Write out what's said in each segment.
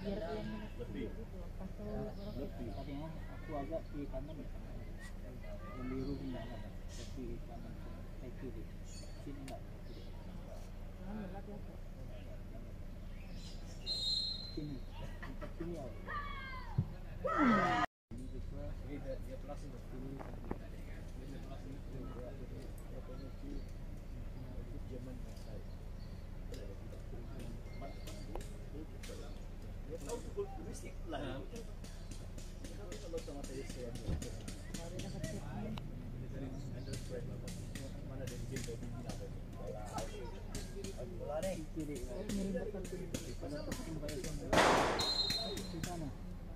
lebih. Tadinya aku agak di kanan, yang biru pindah kanan, tapi kanan ke kiri, sini enggak. Sini, tempat sini ya. Ini dia kelas ini. Zaman saya. Dia tahu betul berisik lah. Kalau sama saya mana ada di game bola deh kiri pada pusing pada di sana.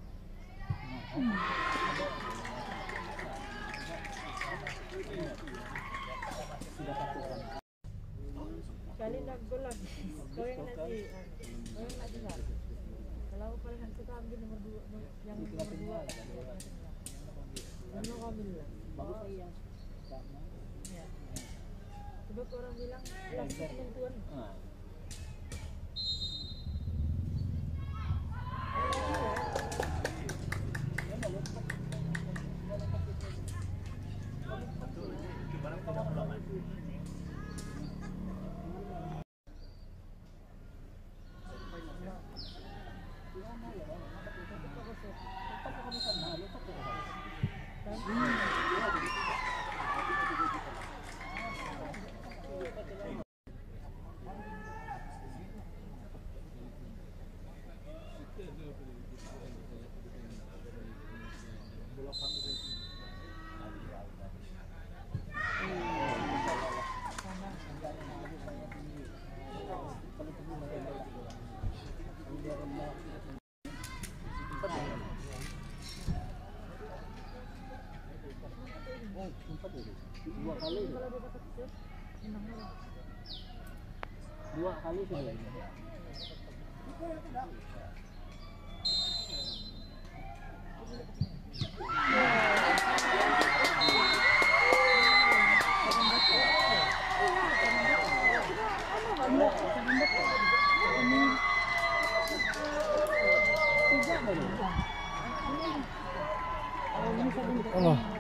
Sudah lakukan. Kali nagbulag. Kau yang nanti nggak? Kalau paling suka ambil nomor 2, yang nomor 2. Ano kau bilang? Bagus lagi yang sama. Ya. Sebab orang bilang plastik sentuhan. Dua kali sudah. Oh.